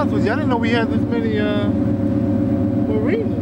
honest with you, I didn't know we had this many marinas.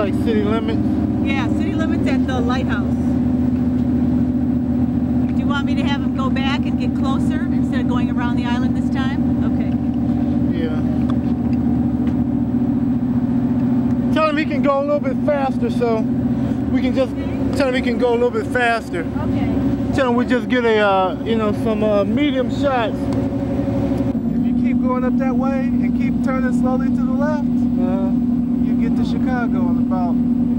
like city limits? Yeah, city limits at the lighthouse. Do you want me to have him go back and get closer instead of going around the island this time? Okay. Yeah. Tell him he can go a little bit faster, so we can just tell him he can go a little bit faster. Okay. Tell him we just get a you know, some medium shots. If you keep going up that way and keep turning slowly to the left, you get to Chicago in about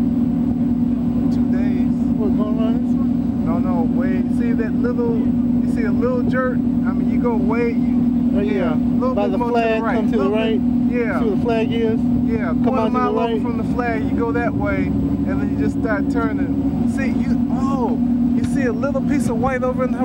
2 days. What, going around this way? No, way. See that little? You see a little jerk? I mean, you go way. Oh yeah. A little By bit the more flag, to the right. come to the right. Yeah. See where the flag is? Yeah. Come Quarter out to mile the over right. from the flag, you go that way, and then you just start turning. See you? Oh, you see a little piece of white over in the.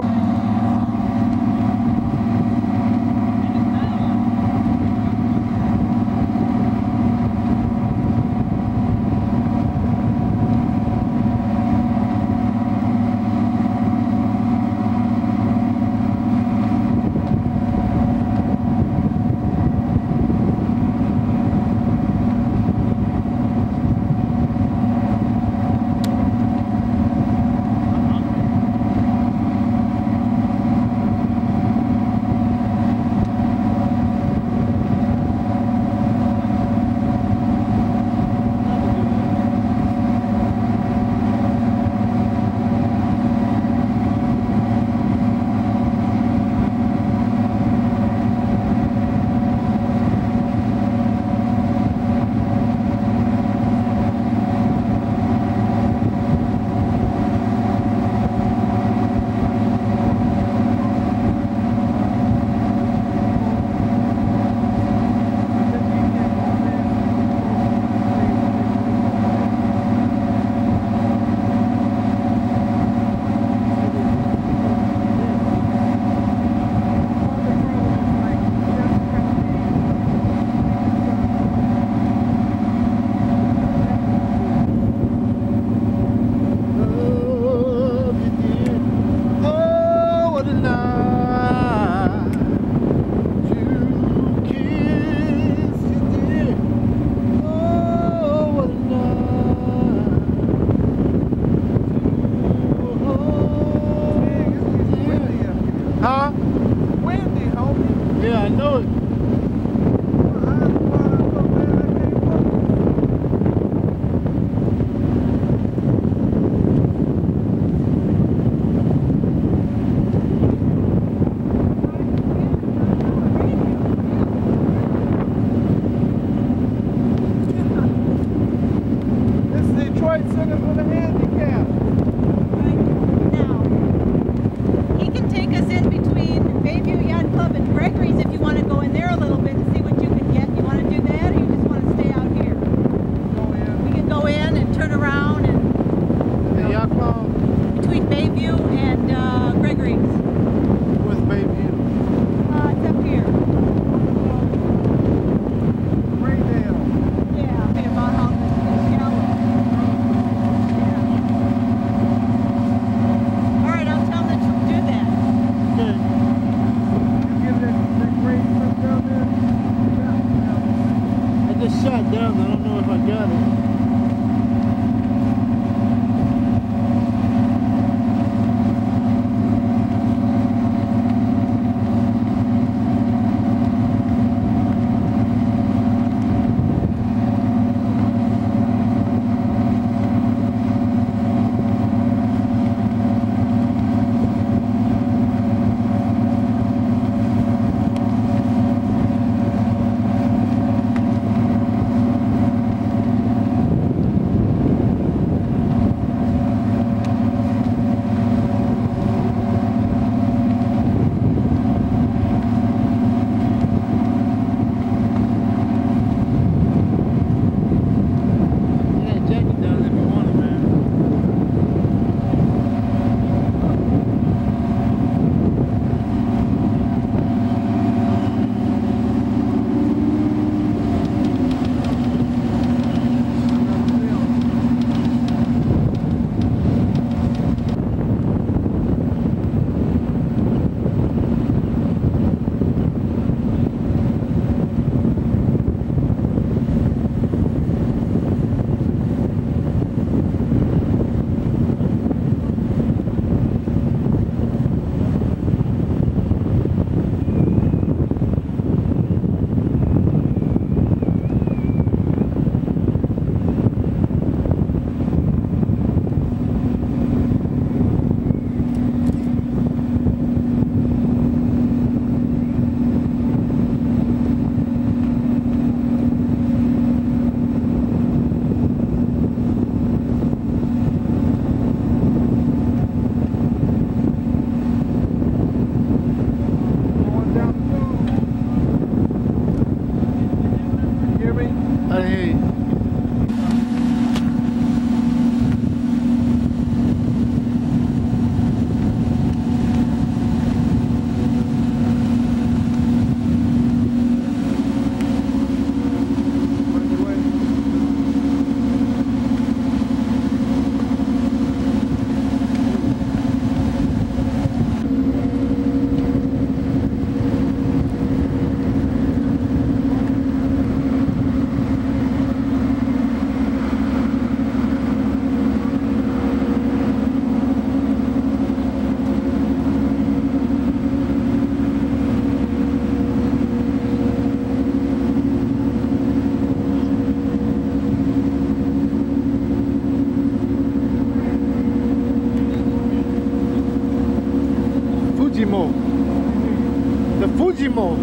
Muchísimo.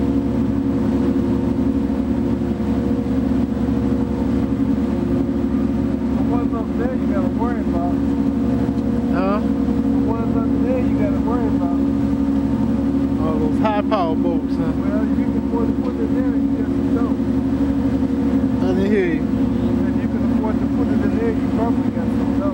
The ones up there you gotta worry about. Huh? The ones up there you gotta worry about. Oh, those high power boats, huh? Well, if you can afford to put it there, you get some dough. I didn't hear you. If you can afford to put it in there, you probably got some dough.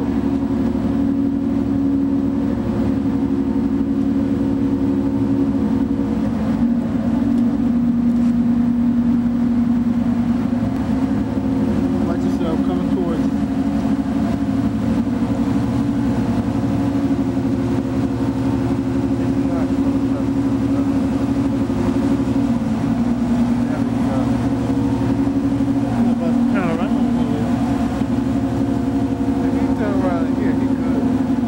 Watch yourself coming towards you. I'm about to turn around here. If you turn around here, he could.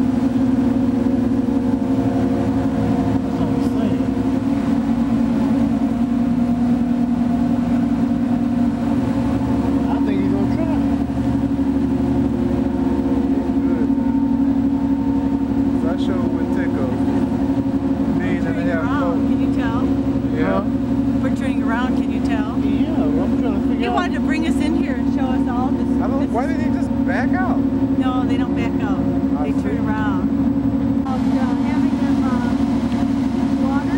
That's what I'm saying. I think he's gonna try. So I sure would take a million and a half Around, boat. can you tell? Yeah. We're turning around, can you tell? Yeah, well, I'm trying to figure He out. wanted to bring us in here and show us all this. I don't. Why did he just back out? No, they don't back out. I They see. turn around. Having them water.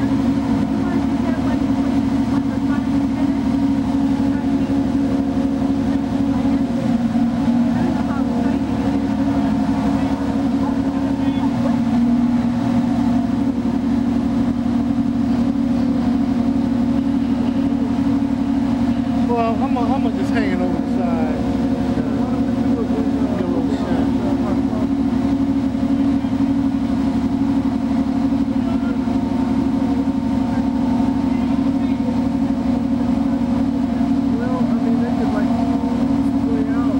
Well, I'm gonna just hanging over the side. Get a little shot. Well, I mean, they could like split out.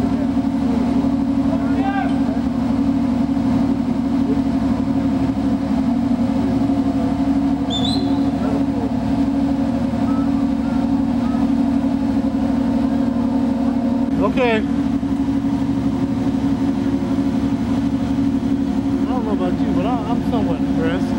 Okay. I don't know about you, but I'm somewhat impressed.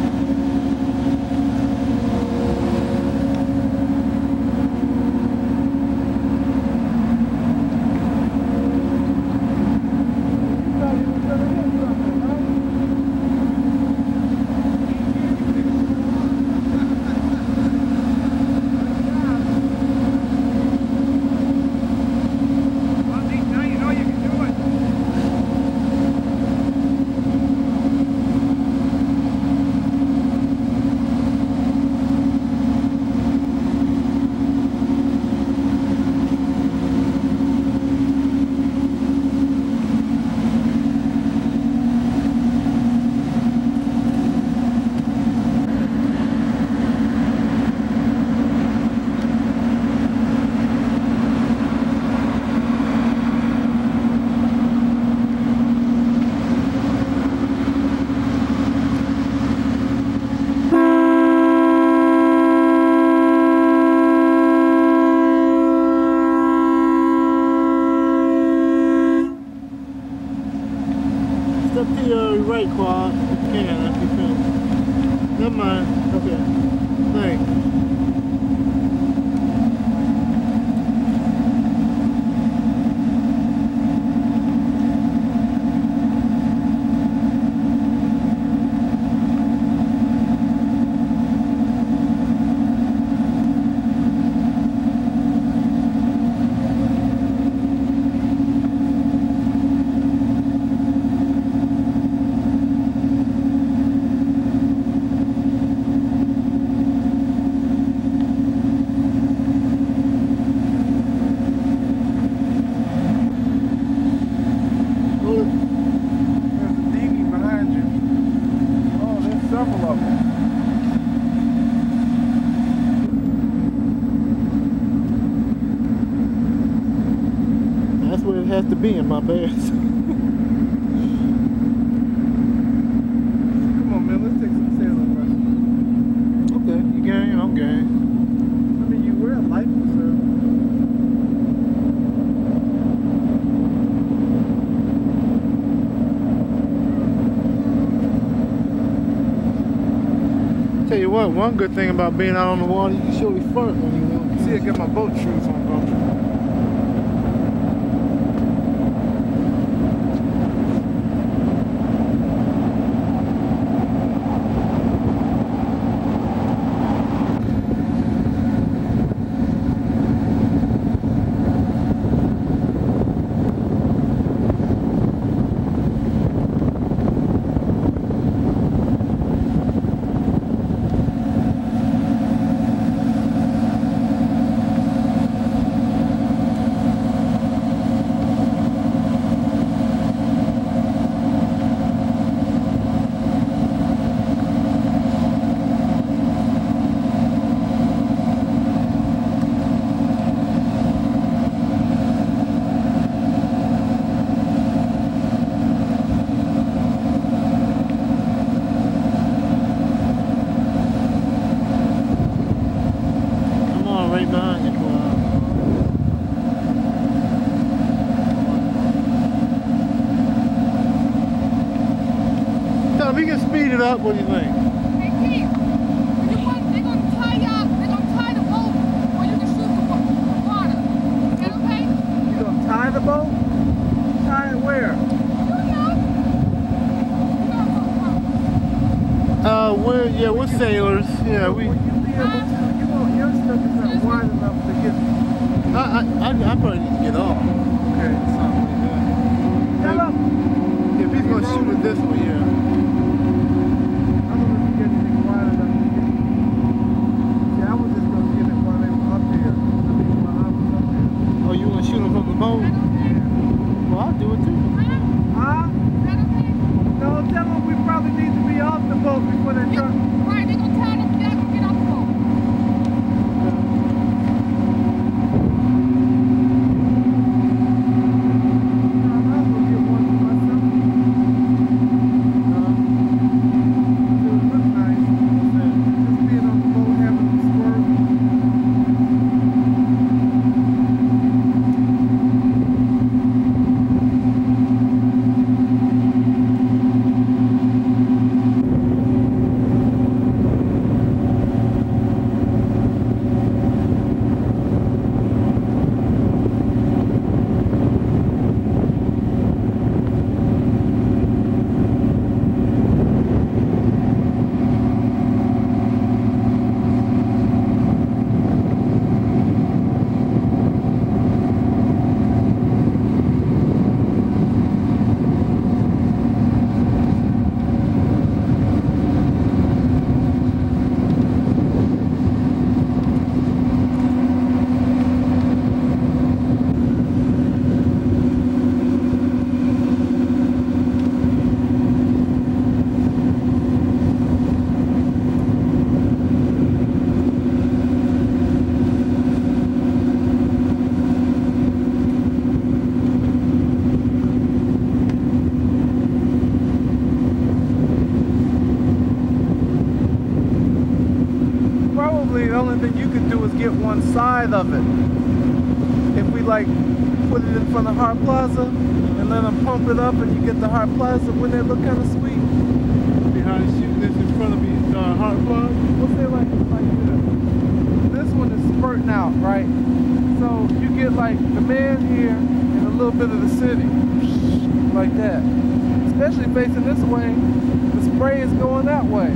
Now you know you can do it. Step to your right, quad, if you can, if you can. Never mind. Okay. Thanks. has to be in my pants. Come on, man, let's take some sailing lessons. Okay, you game? I'm game. I mean, you wear a life preserver. Tell you what, one good thing about being out on the water, you can surely flirt when you want. See, I got my boat shoes on, bro. We can speed it up. What do you think? Hey, Kean, they're going to tie the boat, or you can shoot the water. Is that okay? You gonna tie the boat? Tie it where? We're sailors. Yeah, we. Will you be able to? Your stuff is not wide enough to get. I probably need to get off. Okay. Something like that. Get up. If he's gonna shoot it this way, yeah. I don't know if you get anything wide enough to get. See, I was just gonna get it while they were up here. While I was up there. Oh, you wanna shoot him from the boat? Well, I'll do it too. Huh? No, tell them we probably need to be off the boat before they start. Right, they're going to tie them down and get off the boat. I'll go get one for myself. It would look nice. Just being on the boat, having them squirt. The only thing you can do is get one side of it. If we like put it in front of Hart Plaza and let them pump it up and you get the Hart Plaza, wouldn't that look kind of sweet? Behind shooting this in front of me, Hart Plaza. What's it like this? This one is spurting out, right? So you get like the man here and a little bit of the city, like that. Especially facing this way, the spray is going that way.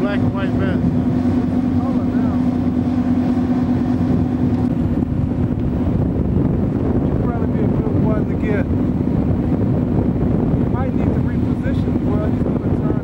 black and white vest. Color now. Should probably be a good one to get. Might need to reposition. Well, he's going to turn.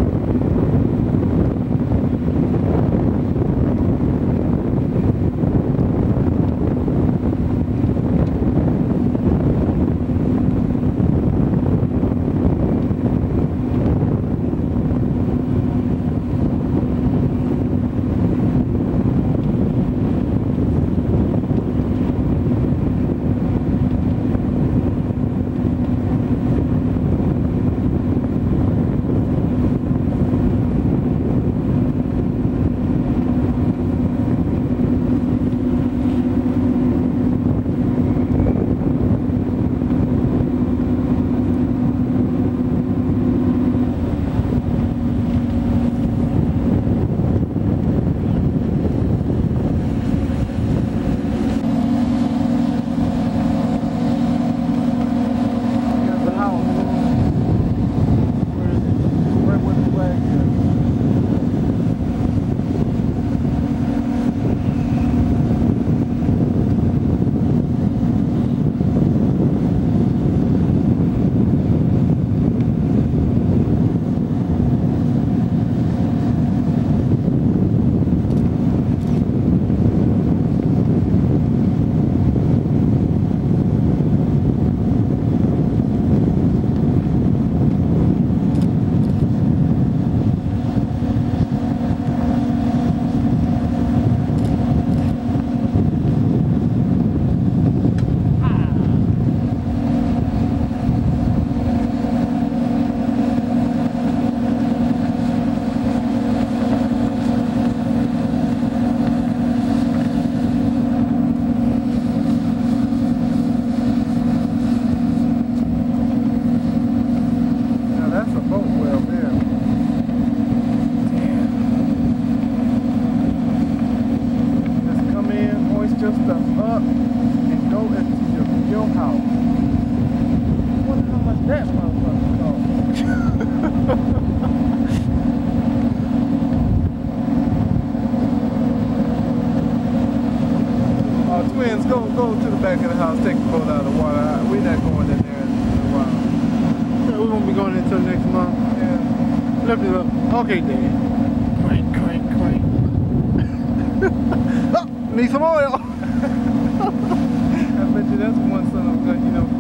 Go to the back of the house, take the boat out of the water. We're not going in there in a while. Yeah, we won't be going until next month. Yeah. Lift it up. Okay, Dad. Crank, crank, crank. Oh, need some oil. I bet you that's one son of a gun, you know.